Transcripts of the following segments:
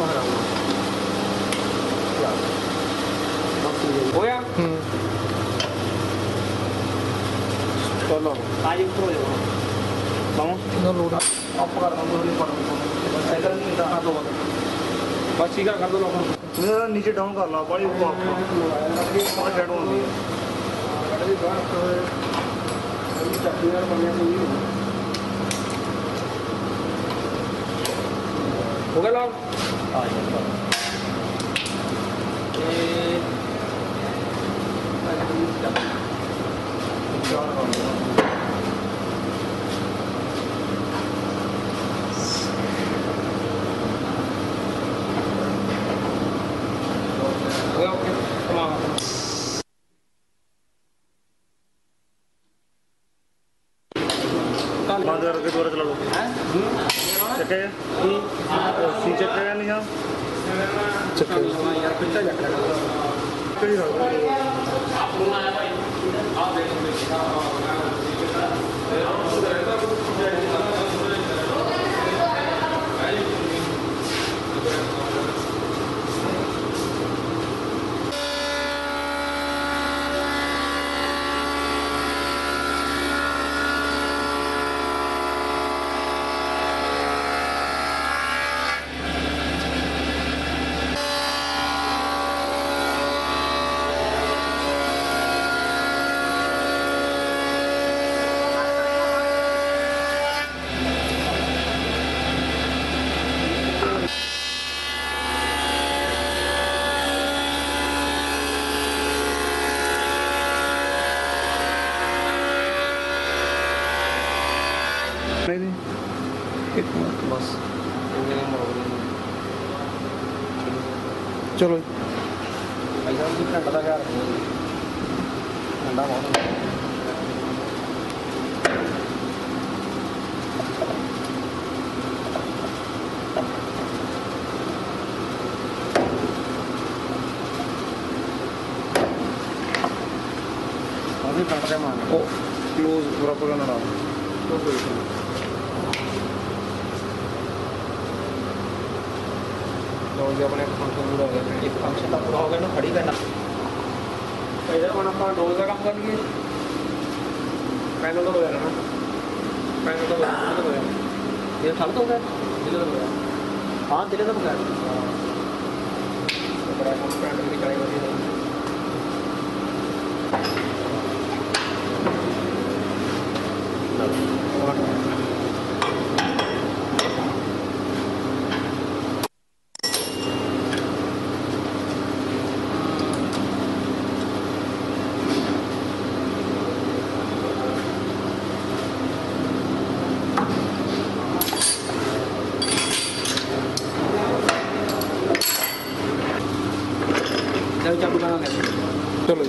हो गया चलो आज ऊपर हो जाओ बाबू ना लोड आप कर दो नहीं पड़ो साइकिल नहीं कर दो बस ठीक है कर दो लोग मेरा नीचे डाउन कर लो बड़ी ऊपर और डेड होती है हो गया लोग के द्वारा चला लो चक्के सी चक्के नहीं हाँ चक्के यार पिट्टा चक्का कहीं ना बस चलो ऐसा कितना पता क्या ठंडा बहुत अभी ठंडा मान ओ क्लोज पूरा पूरा ना तो जो अपने फंक्शन पूरा हो गया एक फंक्शन का पूरा हो गया ना खड़ी करना इधर अपन अपना डोल का काम कर लिए पैनल तो हो गया ना पैनल तो हो गया ये साल तो हो गया दिले तो हो गया हाँ दिले तो हो गया बड़ा काम पैनल की चढ़ाई होती है चलो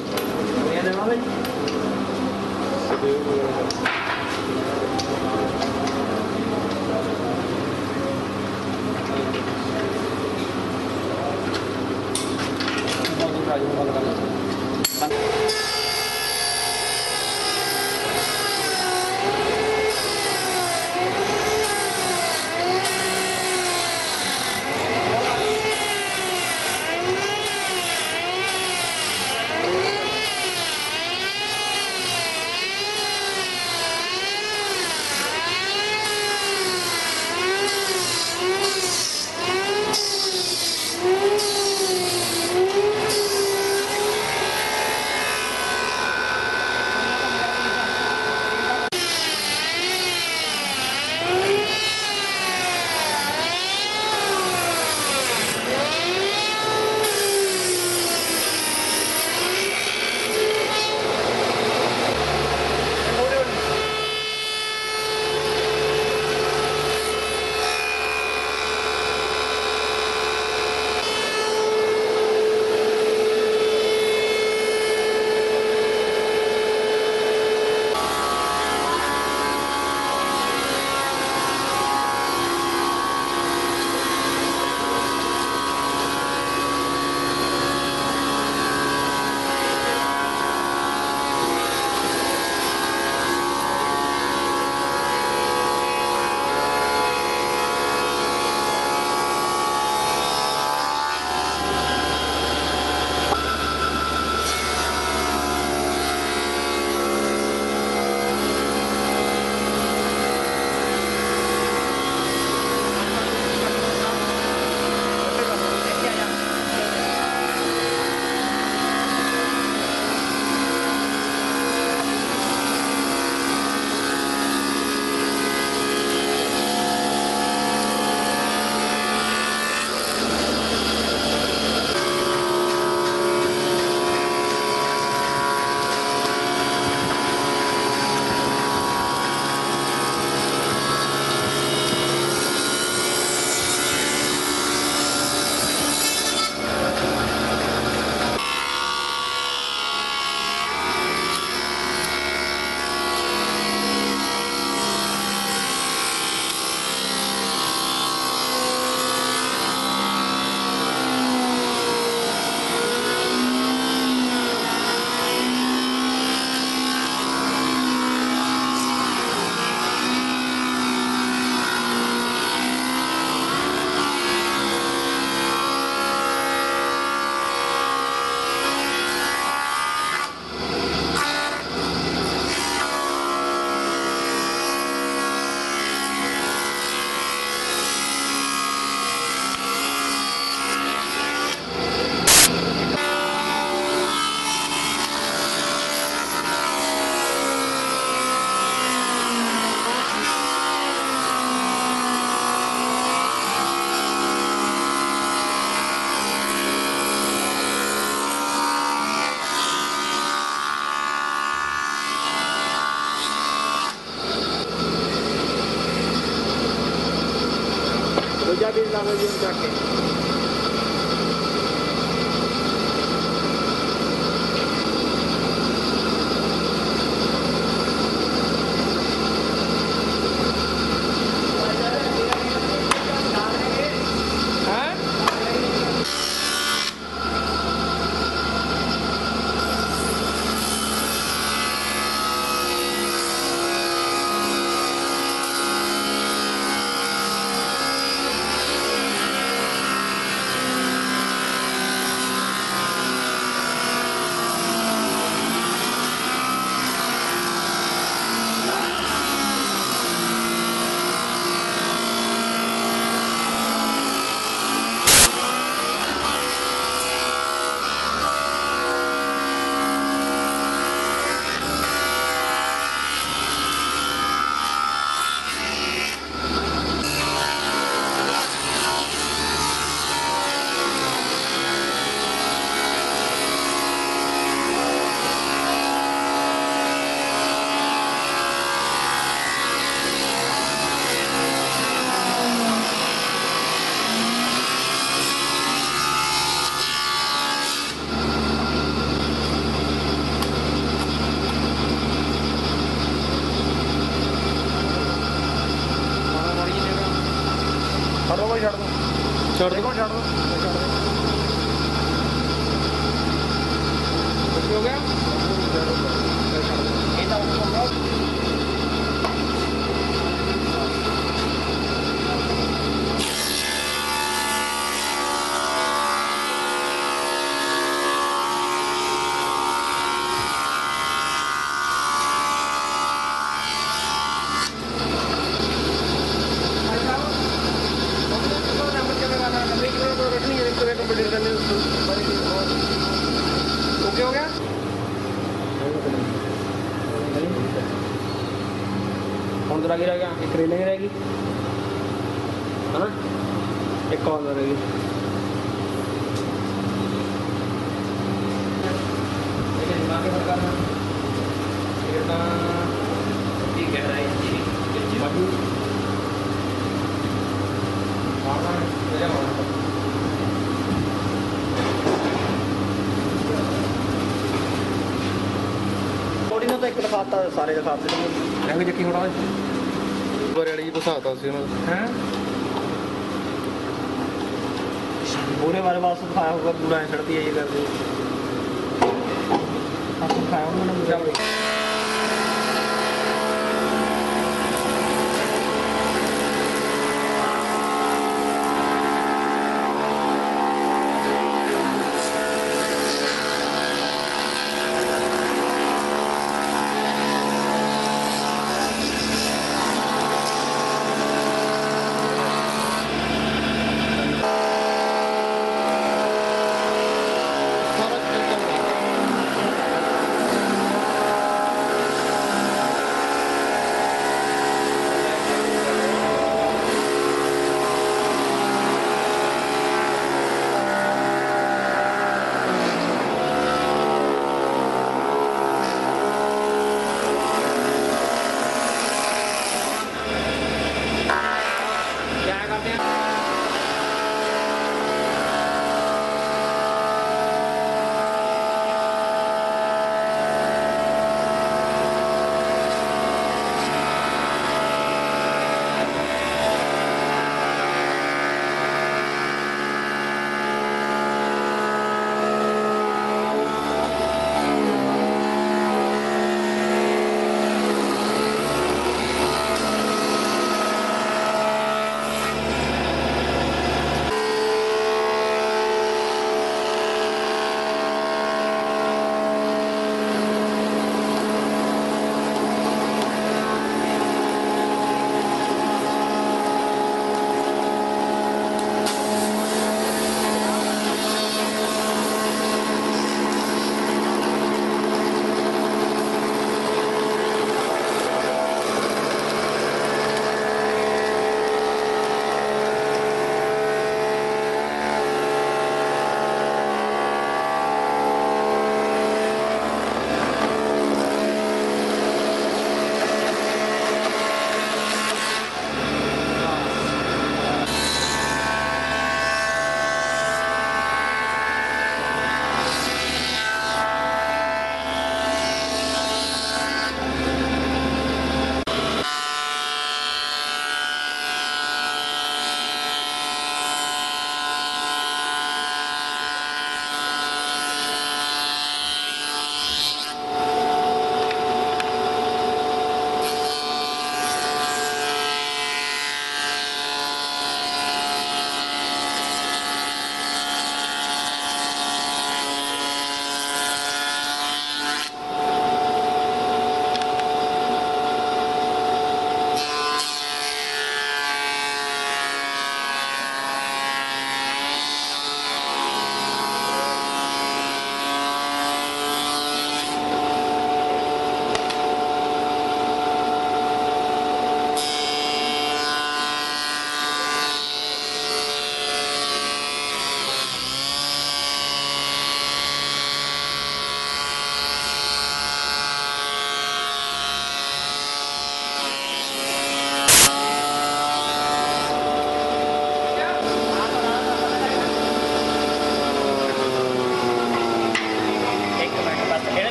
तीजा भी ला जी जाके छड़ दो छड़ दो हो गया ओके हो गया कौन सा रह गया एक रेलिंग रहेगी है ना एक कॉल रहेगी ठीक है तो एक दिखाता सारे दिखाते रंग जक्की होना वाली घसाता ਸੀ ਉਹਨਾਂ है पूरे बारे बात दिखाया होगा पूरा है चढ़ती है ये कर दो आपको दिखाया होगा ना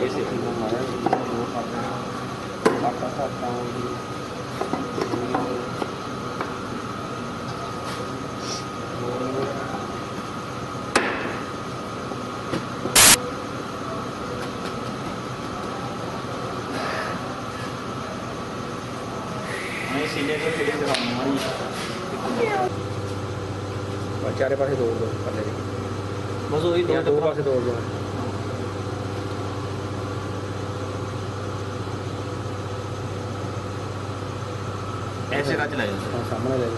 कैसे सीने को फिर चारे पासे तोड़ दो पल्ले बस वही दो पासे तोड़ दो ऐसे का चलाए सामने ले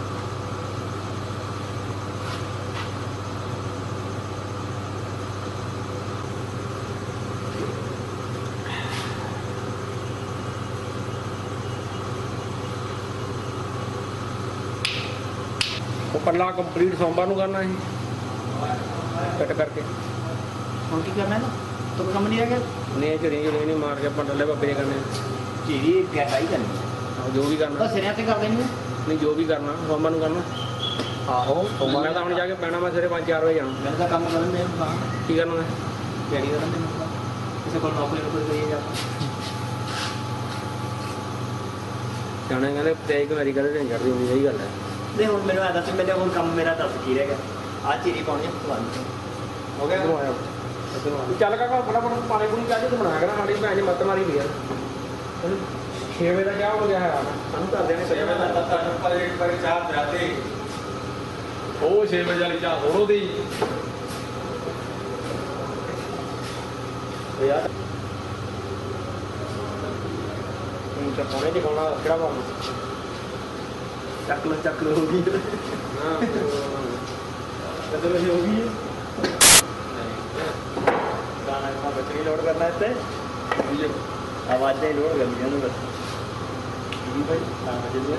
वो पल्ला कंप्लीट सोमवार ਨੂੰ करना है कट करके ਹੁਣ ਕੀ ਕਰਨਾ ਹੈ तो ਕੰਮ नहीं रहेगा नहीं चुरी नहीं मार के पल्ले बब्बे करने चीरी गहराई करनी जो भी करना बस सिरे ते कर देनी है नहीं जो भी करना सोमवार ਨੂੰ करना आहो मैं तो ਹੁਣ ਜਾ ਕੇ ਪੈਣਾ मैं ਸਵੇਰੇ 5-4 ਵਜੇ ਜਾਣਾ मैंने तो काम करन दे ਕੀ ਕਰਨਾ है ਦਿਹਾੜੀ ਕਰਨ ਦੇ ਕਿਸੇ ਕੋਲ ਨੌਕਰੀ ਕਰੀਏ ਜਾ ਜਾਣੇ ਕਹਿੰਦੇ ਤੇਜ ਮੇਰੀ ਕਦੇ ਨਹੀਂ ਚੜਦੀ ਹੁੰਦੀ ਇਹੀ ਗੱਲ ਹੈ ਨਹੀਂ ਹੁਣ ਮੈਨੂੰ ਆਦਾ ਸੀ ਮੈਨੇ ਹੁਣ ਕੰਮ ਮੇਰਾ ਦੱਸ ਕੀ ਰਹੇਗਾ ਆ ਚੀਰੀ ਪਾਉਣੀ ਤੁਹਾਨੂੰ ਹੋ ਗਿਆ ਇੱਧਰੋਂ ਆਇਆ ਇੱਧਰੋਂ ਆ ਚੱਲ ਕਾਕਾ ਫਟਾਫਟ ਪਾਣੀ ਪੂਣੀ ਚਾਹ ਤੂੰ ਬਣਾ ਕੇ ਨਾ ਸਾਡੀ ਭੈਣ ਜੀ ਮੱਤ ਮਾਰੀ ਵੀ ਯਾਰ 6 ਵਜੇ ਦਾ ਚਾਹ ਹੋ ਗਿਆ ਹੈ ਸਾਨੂੰ ਘਰਦਿਆਂ ਨੇ 6 ਵਜੇ ਦਾ ਪਰ ਇੱਕ ਵਾਰ ਚਾਹ ਜਾਤੇ ਉਹ 6 ਵਜੇ ਵਾਲੀ ਚਾਹ ਹੋਰੋ ਦੀ ਯਾਰ ਹੁਣ ਚਾਹੋਣੇ ਦੀ ਕੋਣਾ ਕਿਹੜਾ ਪਾਉਣਾ ਚੱਕ ਲੋ ਹੋ ਗਈ ਹਾਂ ਕਦੋਂ ਇਹ ਹੋ ਗਈ ਗਾਣਾ ਕਾ ਬਚਰੀ ਲੋਡ ਕਰਨਾ ਇੱਥੇ ਆਵਾਜ਼ਾਂ ਹੀ ਲੋਡ ਕਰਨੀਆਂ ਨੇ ਬਸ ਜੀ ਭਾਈ ਤਾਂ ਜਲਦੀ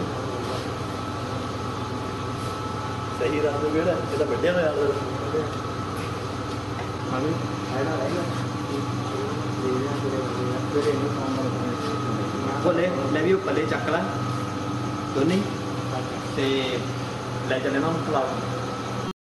ਸਹੀ ਰਾਹ ਤੋਂ ਕਿਹੜਾ ਇਹ ਤਾਂ ਵੱਡਿਆ ਹੋਇਆ ਹਾਂ ਵੀ ਆਇਨਾ ਆਇਨਾ ਬੋਲੇ ਲੈ ਵੀ ਪੱਲੇ ਚੱਕ ਲੈ ਦੋਨੇ ਤੇ ਲੈ ਚੱਲੇ ਨਾ ਹੁਣ ਕਲਾਸ